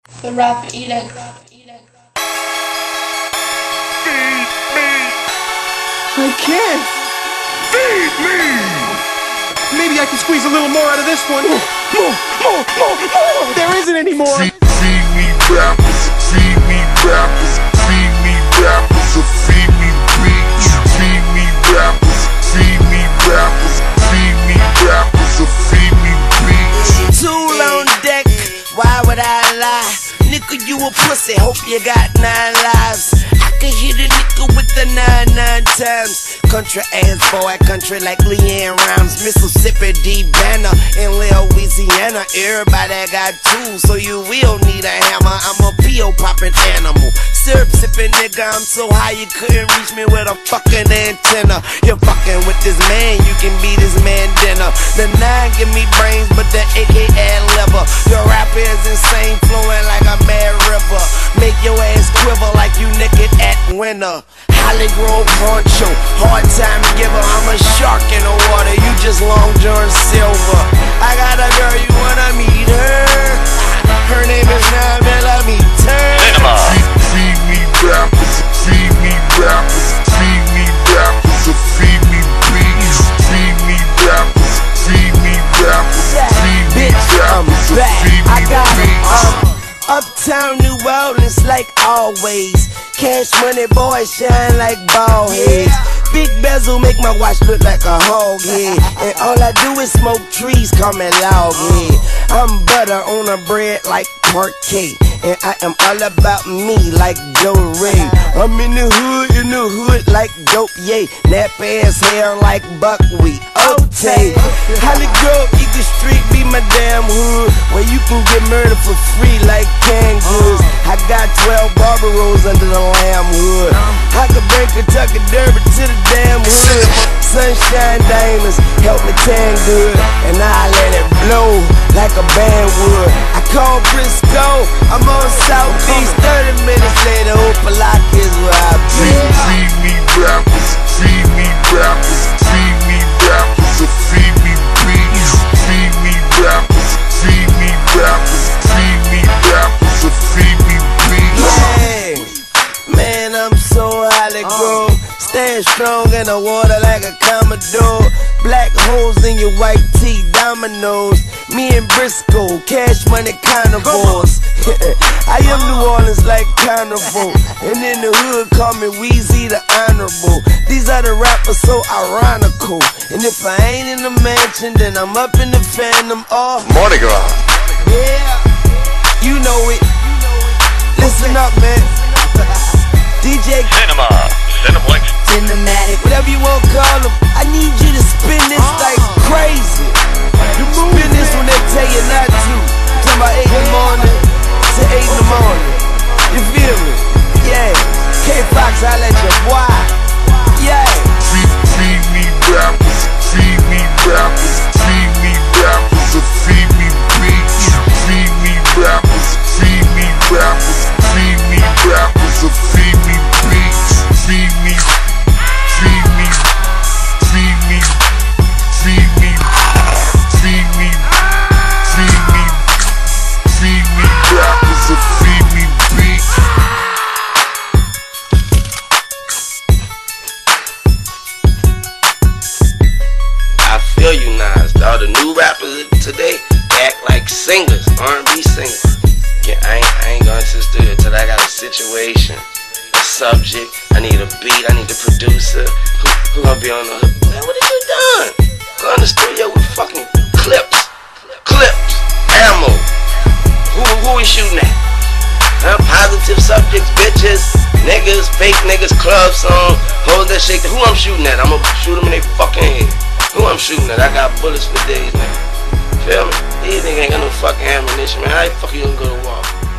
The rapper eating. Feed me! I can't! Feed me! Maybe I can squeeze a little more out of this one. More! There isn't any more! Feed me rappers, feed me rappers, feed me rappers, or feed me beats. Feed me rappers, feed me rappers, feed me rappers, or feed me beats. Tool on deck, why would I lie? Nigga, you a pussy, hope you got 9 lives. I could hit a nigga with the 9 times. Country ass boy, country like Leanne rhymes. Mississippi, D-Banner, in Louisiana. Everybody got tools, so you will need a hammer. I'm a P.O. poppin' animal. Syrup sippin' nigga, I'm so high you couldn't reach me with a fucking antenna. You're fucking with this man, you can be this man dinner. The 9 give me brains, but the AK add liver. Your rap is insane, flowing like a mad river. Make your ass quiver like you naked at winter. Hollygrove hardshow, hardtime giver. I'm a shark in the water, you just Long John Silver. I got a girl, you wanna meet her? Her name is 9 millimeter. Feed me rappers, feed me rappers, feed me rappers, or feed me beats. Feed me rappers, feed me rappers, feed me rappers, or feed me beats. Uptown New Orleans like always. Cash money boys shine like ball heads. Big bezel make my watch look like a hog head. And all I do is smoke trees, call me log head. I'm butter on a bread like parquet. And I am all about me like Joe Ray. I'm in the hood like dope, yay. Nap ass hair like buckwheat, okay. Hollygrove, Eagle Street be my damn hood, where you can get murdered for free like canned goods. I got 12 barber rolls under the lamb hood. I could bring Kentucky Derby to the damn hood. Sunshine diamonds help me tan good, and I let it blow like a band would. I call Briscoe, I'm on Southeast. 30 minutes later, Opalak is where I be. Feed me rappers, feed me rappers, feed me rappers, or feed me beats. Feed me rappers, feed me rappers, feed me rappers, or feed me beats. Yeah, man, I'm so Hollygrove. Stand strong in the water like a Commodore. Black holes in your white tee, dominoes. Me and Briscoe, cash money carnivores. I am New Orleans like Carnival. And in the hood, call me Weezy the Honorable. These are the rappers so ironical. And if I ain't in the mansion, then I'm up in the Phantom. Oh, Hollygrove. yeah, you know it. Listen up, man. DJ Cinematic, whatever you want to call them. I need you to spin this like crazy. Spin this when they tell you not to. Talking about 8 in the morning to 8 in the morning. You feel me? Yeah. K-Fox, I let you boy. Yeah. Feed me rappers, feed me rappers, feed me rappers, or feed me beats. Feed me rappers, feed me rappers, feed me rappers, or feed me beats. Feed me, feed me, feed me, feed me, feed me, feed me, feed me rappers, or feed me beats. I feel you, Nas. All the new rappers today act like singers, R&B singers. Yeah, I ain't going to the studio till I got a situation, a subject. I need a beat. I need a producer. Who gonna be on the hook? Man, what have you done? Go in the studio with fucking clips, ammo. Who we shooting at? Huh? Positive subjects, bitches, niggas, fake niggas, club song, hold that shit. Who I'm shooting at? I'm gonna shoot them in their fucking head. Who I'm shooting at? I got bullets for days, man. Feel me? These niggas ain't got no fucking ammunition, man. How the fuck you gonna go to war?